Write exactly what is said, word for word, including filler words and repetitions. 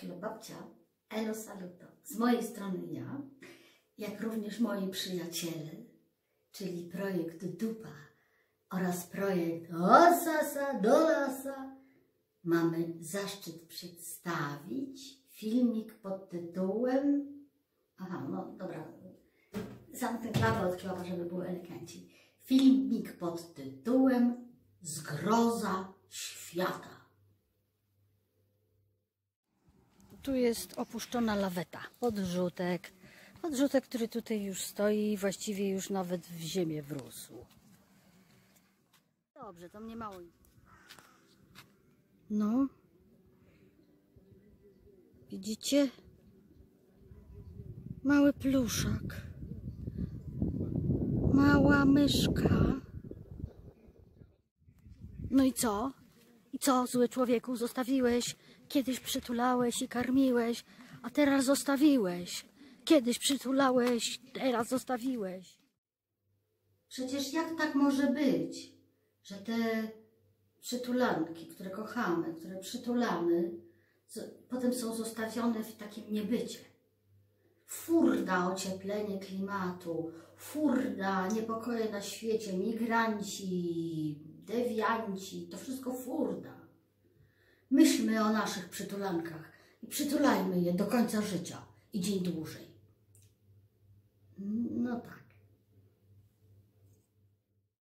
Hello babcia, elo saluto. Z mojej strony ja, jak również moi przyjaciele, czyli projekt Dupa oraz projekt Osasa do lasa, mamy zaszczyt przedstawić filmik pod tytułem... Aha, no dobra, zamknę klapę od klapa, żeby było elegancki. Filmik pod tytułem Zgroza świata. Tu jest opuszczona laweta, podrzutek. Podrzutek, który tutaj już stoi, właściwie już nawet w ziemię wrósł. Dobrze, to mnie mało. No. Widzicie? Mały pluszak. Mała myszka. No i co? I co, zły człowieku, zostawiłeś? Kiedyś przytulałeś i karmiłeś, a teraz zostawiłeś. Kiedyś przytulałeś, teraz zostawiłeś. Przecież jak tak może być, że te przytulanki, które kochamy, które przytulamy, potem są zostawione w takim niebycie? Furda ocieplenie klimatu, furda niepokoje na świecie, migranci, dewianci, to wszystko furda. Myślmy o naszych przytulankach i przytulajmy je do końca życia i dzień dłużej. No tak.